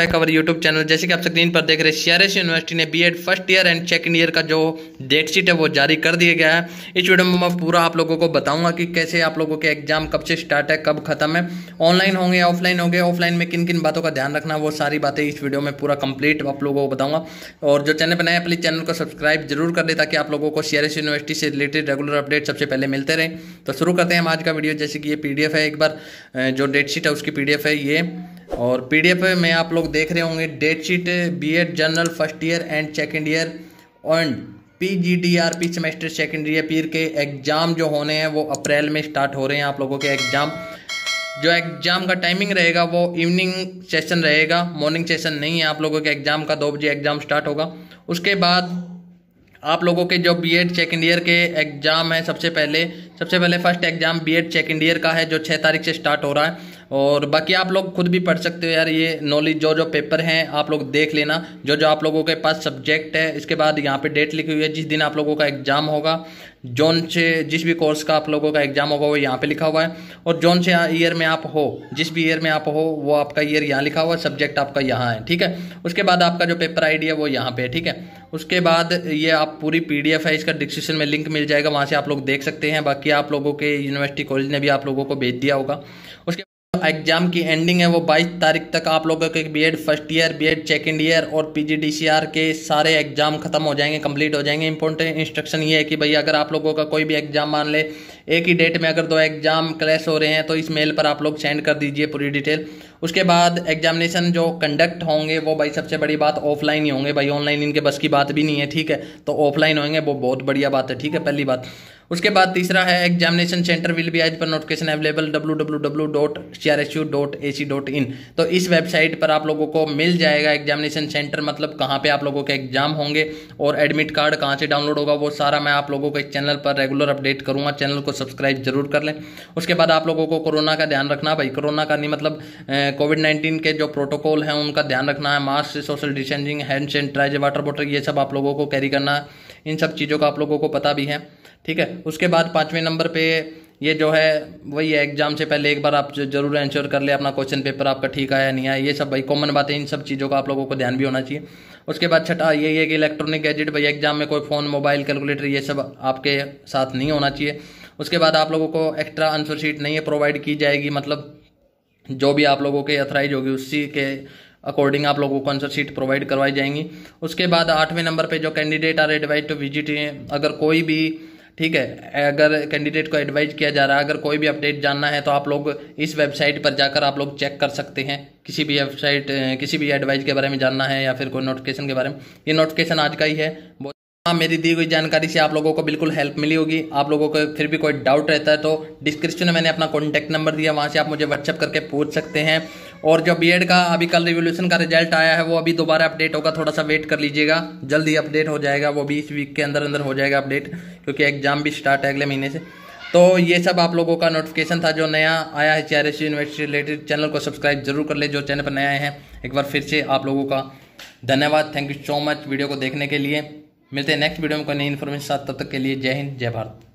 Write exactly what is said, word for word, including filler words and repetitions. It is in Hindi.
Cover YouTube channel. जैसे कि आप स्क्रीन पर देख रहे हैं, सीआरएस यूनिवर्सिटी ने BEd first year and second year का जो डेट शीट है वो जारी कर दिया गया है। इस वीडियो में मैं पूरा आप लोगों को बताऊंगा कि कैसे आप लोगों के एग्जाम कब से स्टार्ट है, कब खत्म है, ऑनलाइन होंगे या ऑफलाइन होंगे, ऑफलाइन में किन किन बातों का ध्यान रखना, वो सारी बातें इस वीडियो में पूरा कंप्लीट आप लोगों को बताऊंगा। और जो चैनल पर नया है प्लीज चैनल को सब्सक्राइब जरूर कर दे ताकि आप लोगों को सीआरएस यूनिवर्सिटी से रिलेटेड रेगुलर अपडेट सबसे पहले मिलते रहे। तो शुरू करते हैं हम आज का वीडियो। जैसे कि ये पीडीएफ है, एक बार जो डेट शीट है उसकी पीडीएफ है ये, और पीडीएफ में आप लोग देख रहे होंगे date sheet BEd general first year and second year and PGDRP semester second year के एग्जाम जो होने हैं वो अप्रैल में स्टार्ट हो रहे हैं। आप लोगों के एग्जाम जो एग्जाम का टाइमिंग रहेगा वो इवनिंग सेशन रहेगा, मॉर्निंग सेशन नहीं है। आप लोगों के एग्जाम का दो बजे एग्जाम स्टार्ट होगा। उसके बाद आप लोगों के जो बीएड सेकंड ईयर के एग्जाम है, सबसे पहले सबसे पहले first exam BEd second year का है जो छः तारीख से स्टार्ट हो रहा है। और बाकी आप लोग खुद भी पढ़ सकते हो यार, ये नॉलेज जो जो पेपर हैं आप लोग देख लेना, जो जो आप लोगों के पास सब्जेक्ट है। इसके बाद यहाँ पे डेट लिखी हुई है जिस दिन आप लोगों का एग्जाम होगा, जोन से जिस भी कोर्स का आप लोगों का एग्जाम होगा वो यहाँ पे लिखा हुआ है, और जोन से ईयर में आप हो, जिस भी ईयर में आप हो वो आपका ईयर यहाँ लिखा हुआ है, सब्जेक्ट आपका यहाँ है, ठीक है। उसके बाद आपका जो पेपर आईडी है वो यहाँ पे है, ठीक है। उसके बाद ये आप पूरी पीडीएफ है, इसका डिस्क्रिप्शन में लिंक मिल जाएगा, वहाँ से आप लोग देख सकते हैं। बाकी आप लोगों के यूनिवर्सिटी कॉलेज ने भी आप लोगों को भेज दिया होगा। उसके एग्जाम की एंडिंग है वो बाईस तारीख तक आप लोगों के BEd first year, BEd second year और पीजीडीसीआर के सारे एग्जाम खत्म हो जाएंगे, कंप्लीट हो जाएंगे। इंपॉर्टेंट इंस्ट्रक्शन ये है कि भाई अगर आप लोगों का कोई भी एग्जाम मान ले एक ही डेट में अगर दो एग्जाम क्लैश हो रहे हैं तो इस मेल पर आप लोग सेंड कर दीजिए पूरी डिटेल। उसके बाद एग्जामिनेशन जो कंडक्ट होंगे वो भाई सबसे बड़ी बात ऑफलाइन ही होंगे भाई, ऑनलाइन इनके बस की बात भी नहीं है, ठीक है। तो ऑफलाइन होंगे, वो बहुत बढ़िया बात है, ठीक है, पहली बात। उसके बाद तीसरा है examination centre will be as per notification available W W W dot C R S U dot A C dot in. तो इस वेबसाइट पर आप लोगों को मिल जाएगा एग्जामिनेशन सेंटर, मतलब कहाँ पे आप लोगों के एग्जाम होंगे और एडमिट कार्ड कहाँ से डाउनलोड होगा, वो सारा मैं आप लोगों को इस चैनल पर रेगुलर अपडेट करूँगा। चैनल को सब्सक्राइब जरूर कर लें। उसके बाद आप लोगों को कोरोना का ध्यान रखना भाई, कोरोना का नहीं मतलब कोविड नाइन्टीन के जो प्रोटोकॉल हैं उनका ध्यान रखना है। Mask, social distancing, hand sanitiser, water bottle, ये सब आप लोगों को कैरी करना है। इन सब चीज़ों का आप लोगों को पता भी है, ठीक है। उसके बाद पाँचवें नंबर पे ये जो है वही है, एग्जाम से पहले एक बार आप जरूर इंश्योर कर ले अपना क्वेश्चन पेपर आपका ठीक आया नहीं आया, ये सब भाई कॉमन बातें, इन सब चीज़ों का आप लोगों को ध्यान भी होना चाहिए। उसके बाद छठा ये है कि इलेक्ट्रॉनिक गैजेट भाई एग्जाम में कोई फ़ोन, मोबाइल, कैलकुलेटर ये सब आपके साथ नहीं होना चाहिए। उसके बाद आप लोगों को एक्स्ट्रा आंसर शीट नहीं है प्रोवाइड की जाएगी, मतलब जो भी आप लोगों के अथराइज होगी उसी के अकॉर्डिंग आप लोगों को आंसर शीट प्रोवाइड करवाई जाएंगी। उसके बाद आठवें नंबर पे जो candidate are advise to visit, अगर कोई भी, ठीक है, अगर कैंडिडेट को एडवाइज किया जा रहा है, अगर कोई भी अपडेट जानना है तो आप लोग इस वेबसाइट पर जाकर आप लोग चेक कर सकते हैं। किसी भी वेबसाइट, किसी भी एडवाइस के बारे में जानना है या फिर कोई नोटिफिकेशन के बारे में, ये नोटिफिकेशन आज का ही है। हाँ, मेरी दी हुई जानकारी से आप लोगों को बिल्कुल हेल्प मिली होगी। आप लोगों को फिर भी कोई डाउट रहता है तो डिस्क्रिप्शन में मैंने अपना कॉन्टैक्ट नंबर दिया, वहाँ से आप मुझे व्हाट्सएप करके पूछ सकते हैं। और जो बीएड का अभी कल रिवोल्यूशन का रिजल्ट आया है वो अभी दोबारा अपडेट होगा, थोड़ा सा वेट कर लीजिएगा, जल्द ही अपडेट हो जाएगा, वो भी इस वीक के अंदर अंदर हो जाएगा अपडेट, क्योंकि एग्जाम भी स्टार्ट है अगले महीने से। तो ये सब आप लोगों का नोटिफिकेशन था जो नया आया है सीआरएस यूनिवर्सिटी रिलेटेड। चैनल को सब्सक्राइब जरूर कर ले जो चैनल पर नया आए हैं। एक बार फिर से आप लोगों का धन्यवाद, thank you so much video को देखने के लिए। मिलते हैं नेक्स्ट वीडियो में कोई नई इन्फॉर्मेशन साथ, तब तक के लिए जय हिंद, जय भारत।